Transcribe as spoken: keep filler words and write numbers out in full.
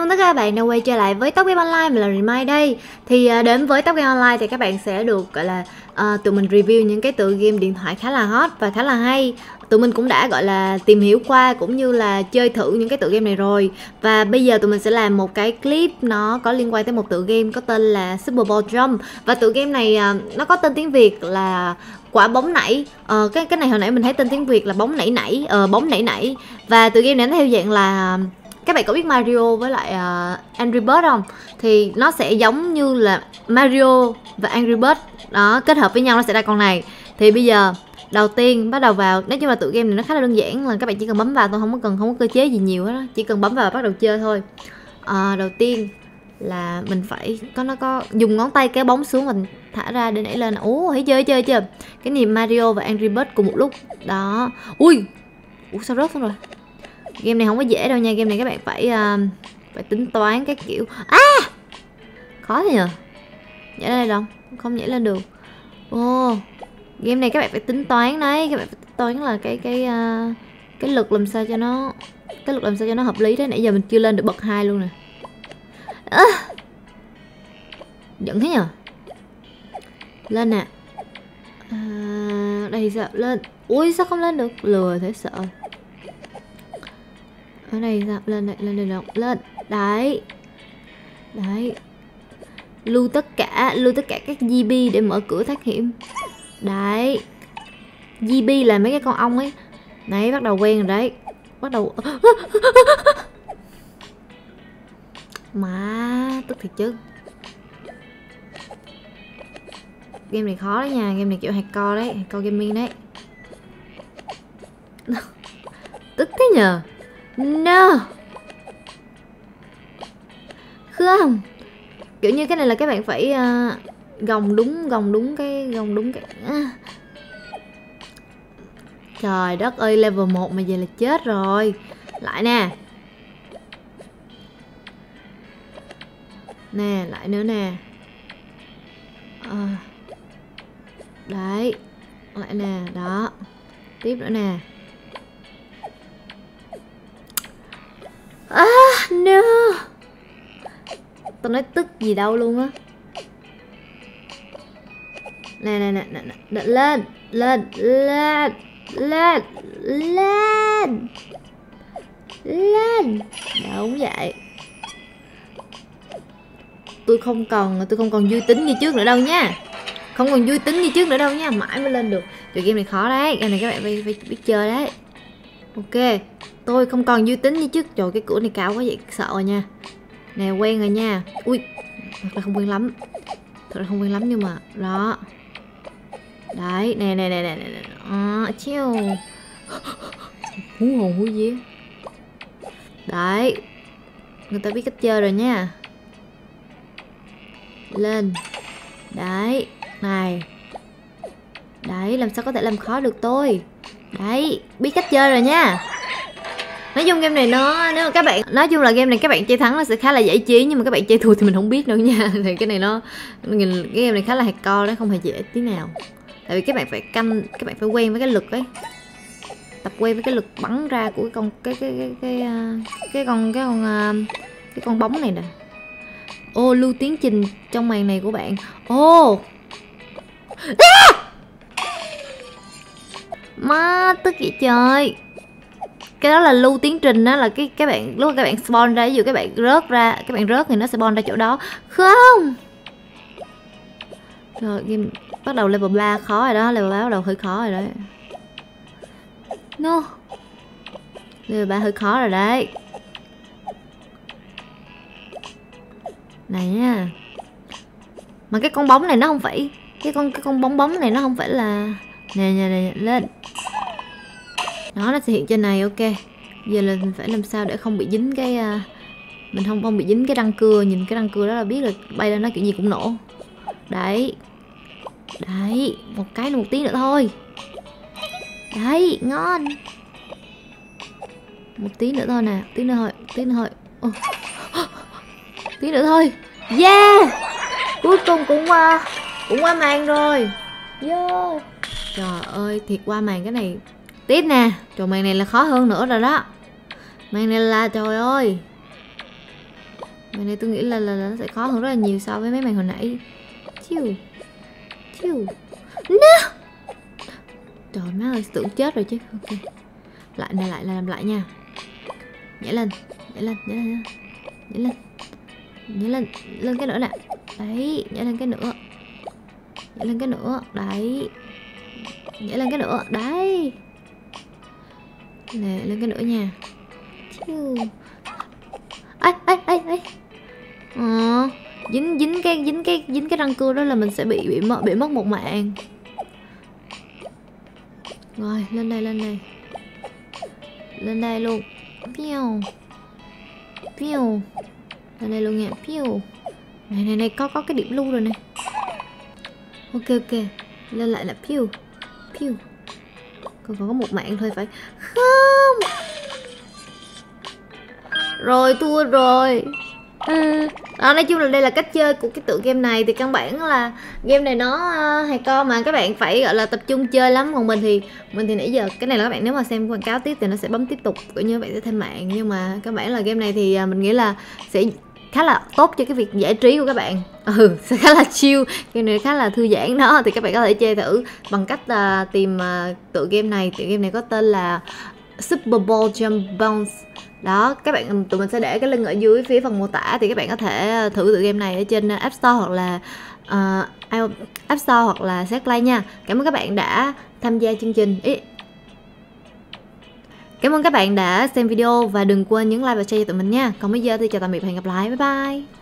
mừng tất cả các bạn đã quay trở lại với Top Game Online. Mình là Remai đây. Thì uh, đến với Top Game Online thì các bạn sẽ được gọi là uh, tụi mình review những cái tựa game điện thoại khá là hot và khá là hay. Tụi mình cũng đã gọi là tìm hiểu qua cũng như là chơi thử những cái tựa game này rồi. Và bây giờ tụi mình sẽ làm một cái clip nó có liên quan tới một tựa game có tên là Super Ball Jump. Và tựa game này uh, nó có tên tiếng Việt là quả bóng nảy. Ờ, cái cái này hồi nãy mình thấy tên tiếng Việt là bóng nảy nảy, ờ, bóng nảy nảy. Và tựa game này nó theo dạng là các bạn có biết Mario với lại uh, Angry Birds không? Thì nó sẽ giống như là Mario và Angry Birds đó, kết hợp với nhau nó sẽ ra con này. Thì bây giờ đầu tiên bắt đầu vào, nói chung là tựa game này nó khá là đơn giản, là các bạn chỉ cần bấm vào thôi, không có cần không có cơ chế gì nhiều hết đó, chỉ cần bấm vào và bắt đầu chơi thôi. À, đầu tiên là mình phải có nó có dùng ngón tay kéo bóng xuống, mình thả ra để nảy lên. Ủa, thấy chơi chơi chưa? Cái niềm Mario và Angry Birds cùng một lúc đó. Ui, ủa sao rớt xuống rồi? Game này không có dễ đâu nha, game này các bạn phải uh, phải tính toán cái kiểu. À, khó thế nhờ. Nhảy lên đây đâu? Không nhảy lên được. Ồ, oh, game này các bạn phải tính toán đấy, các bạn phải tính toán là cái cái uh, cái lực làm sao cho nó cái lực làm sao cho nó hợp lý đấy. Nãy giờ mình chưa lên được bậc hai luôn nè. À, giận thế nhờ. Lên nè. À, đây sao lên? Ui sao không lên được? Lừa thế sợ. Ở đây sao? Lên đây, lên đây đâu? Lên. Đấy. Đấy. Lưu tất cả, lưu tất cả các giê bê để mở cửa thoát hiểm. Đấy. giê bê là mấy cái con ong ấy. Đấy, bắt đầu quen rồi đấy. Bắt đầu mà tức thiệt chứ. Game này khó đấy nha, game này kiểu hardcore đấy, hardcore gaming đấy. Tức thế nhờ. No. Không. Kiểu như cái này là các bạn phải uh, gồng đúng, gồng đúng cái, gồng đúng cái. Uh. Trời đất ơi, level một mà về là chết rồi. Lại nè. Nè, lại nữa nè. Uh. Đấy. Lại nè, đó. Tiếp nữa nè. À, no. Tôi nói tức gì đâu luôn á. Nè nè nè nè, nè. Lên, lên, lên, lên, lên. Lên. Đúng vậy. Tôi không còn tôi không còn vui tính như trước nữa đâu nha. Không còn vui tính như trước nữa đâu nha, mãi mới lên được. Trò game này khó đấy, game này các bạn phải, phải biết chơi đấy. Ok, tôi không còn vui tính như trước. Trời, cái cửa này cao quá vậy, sợ rồi nha. Nè, quen rồi nha. Ui, thật ra không quen lắm. Thật ra không quen lắm nhưng mà đó. Đấy, nè nè nè nè nè. À, chiêu. Hú hồn hú vía. Đấy. Người ta biết cách chơi rồi nha. Lên. Đấy, này. Đấy, làm sao có thể làm khó được tôi. Đấy, biết cách chơi rồi nha. Nói chung game này nó, nếu mà các bạn, nói chung là game này các bạn chơi thắng nó sẽ khá là giải trí, nhưng mà các bạn chơi thua thì mình không biết đâu nha. Thì cái này nó, cái game này khá là hardcore đấy, không hề dễ tí nào. Tại vì các bạn phải canh, các bạn phải quen với cái lực ấy, tập quen với cái lực bắn ra của cái con cái cái cái cái cái, cái con cái con cái con bóng này nè. Ô, lưu tiến trình trong màn này của bạn. Ô, à! Má tức vậy trời. Cái đó là lưu tiến trình, đó là cái các bạn lúc các bạn spawn ra, ví dụ các bạn rớt ra, các bạn rớt thì nó sẽ spawn ra chỗ đó. Không. Rồi game bắt đầu level ba khó rồi đó, level ba bắt đầu hơi khó rồi đấy. No. Level ba hơi khó rồi đấy. Này nha. Mà cái con bóng này nó không phải, cái con cái con bóng bóng này nó không phải là, nè nè nè, lên. Đó, nó sẽ hiện trên này. Ok, giờ là mình phải làm sao để không bị dính cái uh, mình không không bị dính cái răng cưa. Nhìn cái răng cưa đó là biết là bay lên nó kiểu gì cũng nổ. Đấy. Đấy, một cái nữa, một tí nữa thôi. Đấy, ngon. Một tí nữa thôi nè, tí nữa thôi, tí nữa thôi. Oh. Tí nữa thôi. Yeah. Cuối cùng cũng qua, cũng qua màn rồi. Yeah. Trời ơi, thiệt qua màn cái này. Tiếp nè, trời, màn này là khó hơn nữa rồi đó. Màn này là trời ơi, Màn này tôi nghĩ là, là, là nó sẽ khó hơn rất là nhiều so với mấy màn hồi nãy. Chiu chiu. No. Trời má ơi, tưởng chết rồi chứ. Ok, lại này, lại làm lại nha. Nhảy lên, nhảy lên, nhảy lên, nhảy lên, nhảy lên, lên cái nữa nè. Đấy, nhảy lên cái nữa, nhảy lên cái nữa. Đấy, nhảy lên cái nữa. Đấy nè, lên cái nữa nha. Ấy ấy ấy ấy. Ờ, dính dính cái dính cái dính cái răng cưa đó là mình sẽ bị bị mất bị mất một mạng. Rồi, lên đây, lên đây, lên đây luôn. Piu piu, lên đây luôn nha. Piu. Này này này, có có cái điểm lưu rồi này. Ok ok, lên lại là piu piu. Còn còn có một mạng thôi phải không? Rồi, thua rồi. Ừ. Đó, nói chung là đây là cách chơi của cái tựa game này. Thì căn bản là game này nó uh, hay con mà các bạn phải gọi là tập trung chơi lắm. Còn mình thì mình thì nãy giờ cái này là các bạn nếu mà xem quảng cáo tiếp thì nó sẽ bấm tiếp tục, cũng như các bạn sẽ thêm mạng. Nhưng mà các bạn là game này thì uh, mình nghĩ là sẽ khá là tốt cho cái việc giải trí của các bạn. Ừ, sẽ khá là chill, game này khá là thư giãn đó. Thì các bạn có thể chơi thử bằng cách uh, tìm uh, tựa game này. Tựa game này có tên là Super Bowl Jump Bounce. Đó, các bạn tụi mình sẽ để cái link ở dưới phía phần mô tả. Thì các bạn có thể thử tựa game này ở trên App Store hoặc là uh, App Store hoặc là Set Play nha. Cảm ơn các bạn đã tham gia chương trình. Ý. Cảm ơn các bạn đã xem video và đừng quên nhấn like và share cho tụi mình nha. Còn bây giờ thì chào tạm biệt và hẹn gặp lại. Bye bye.